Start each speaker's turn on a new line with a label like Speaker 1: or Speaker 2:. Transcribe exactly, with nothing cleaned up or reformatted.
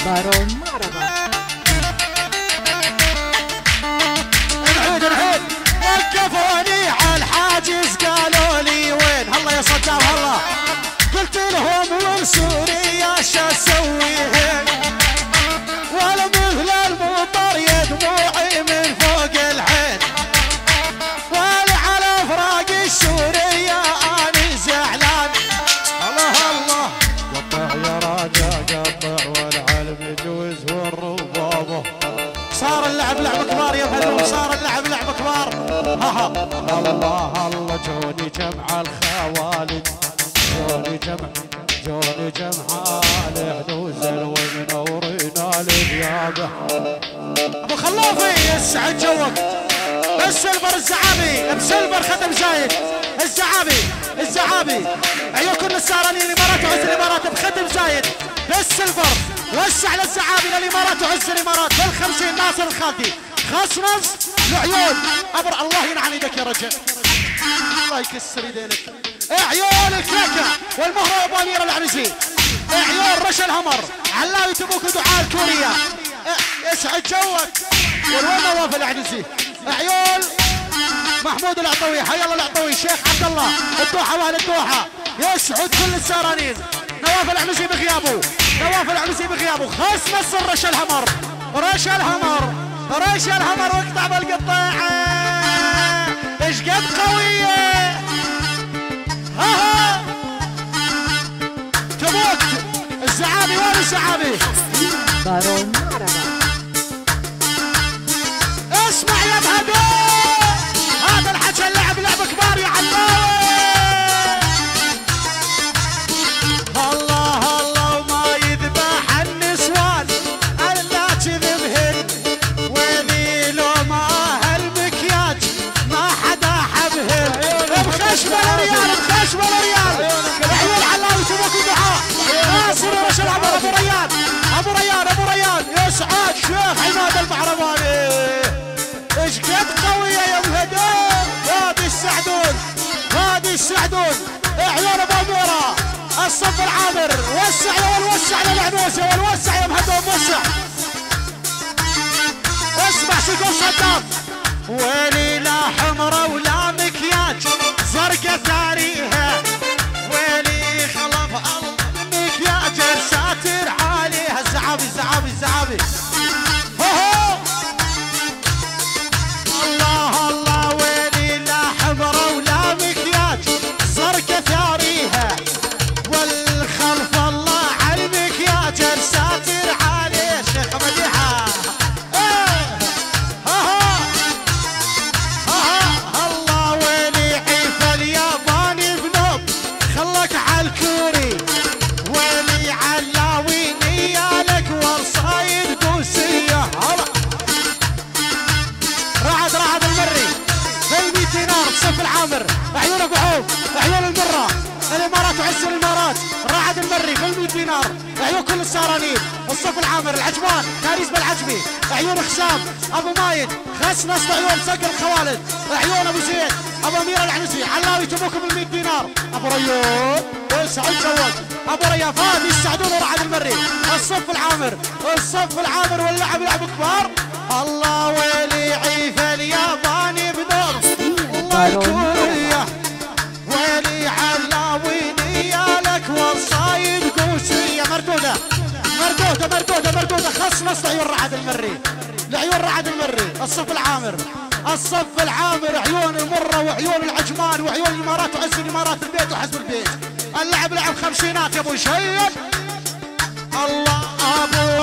Speaker 1: بارون معربة.
Speaker 2: العيد العيد وقفوني على الحاجز قالوا لي وين الله يا صدام الله. قلت لهم وين سوريا شو اسوي هيك ولا مثل المطر يا دموعي من فوق العين ولا على فراق السورية اني زعلان. الله الله قطع يا راجع قطع والعلم يجوز والربابة. صار اللعب لعب كبار يا فنون صار اللعب لعب كبار. ها ها الله الله جوني جمع الخوالد جوني جمع جوني جمع العدوزل ومنورنا الغيابة. ابو خلافي يسعد جوك. السلبر الزعابي بسلبر ختم زايد الزعابي الزعابي ايوه كل السهرانين الامارات وعز الامارات بختم زايد بالسلبر. وسع للزعابي للامارات وعز الامارات بالخمسين ناصر الخالدي خصنص العيون ابر الله ينعن يدك يا رجل الله يكسر يدينك. عيون الكيكه والمهره ابو امير العنزي عيون رشا الهمر علاوي تبوك دعاء الكوريه يسعد جوك. والوين نواف العنزي عيون محمود العطوي حي الله العطوي شيخ عبد الله الدوحه واهل الدوحه يسعد كل السهرانين. نواف العنزي بغيابه نواف العنزي بغيابه خاص نصر رشا الهمر رشا الهمر رشا الهمر واقطع بالقطاعه ايش قد قويه. ها ها تموت الزعابي وين الزعابي
Speaker 1: بارون معربة.
Speaker 2: اسمع يا بهدوء هذا الحكي اللعب لعب كبار يا علاوي. الله الله وما يذبح النسوان الا كذبهن وذي لو ما هالمكياج ما حدا حبهن. بخشبه الريال بخشبه الريال عيون علاوي تبوك دعاء ناصر ورشا العمر ابو ريان ابو ريان ابو ريان يسعد شيخ عماد المعرباني. ايش قد قويه يا مهدون وادي السعدون وادي السعدون عيون ابو اميره الصف العامر وسع يا ولوسع يا العنوسه والوسع يا مهدون وسع. اسمع شو يقول صدام ويلي لا حمره ولا مكياج زرقاء ثاريها ويلي خلف الله مكياج الساتر عليها. الزعابي الزعابي الزعابي هو الله الله ويلي لا حمره ولا مكياج زرقاء ثاريها والخلف الله على المكياج الساتر عليه شيخ مديحه. ها ها ها الله ويلي عيف الياباني بنوب خلك على الكوري ويلي علاوي نيالك ورصايد دوسيه. رعد رعد المري بالمية دينار صف العامر عيون ابو عوف عيون المره الامارات وعز الامارات رعد المري بالمية دينار عيون كل السهرانين الصف العامر العجمان كاريز بالعجمي عيون حسام ابو مايد خس نص عيون سقر الخوالد عيون ابو زيد ابو امير العنزي علاوي تبوك بالمية دينار ابو ريون وسعود جواد ابو ريافان يسعدون ورعد المري الصف العامر الصف العامر واللعب لعب كبار. الله ويلي عيف الياباني بنور الله الكورية ويلي علاوي نيالك والصايد قوسية. مردودة مردودة مردودة مردودة خص نص عيون رعد المري لعيون رعد المري الصف العامر الصف العامر عيون المرة وعيون العجمان وعيون الامارات وعز الامارات البيت وحزب البيت. اللعب لعب خمسينات يا ابو شيب. الله ابو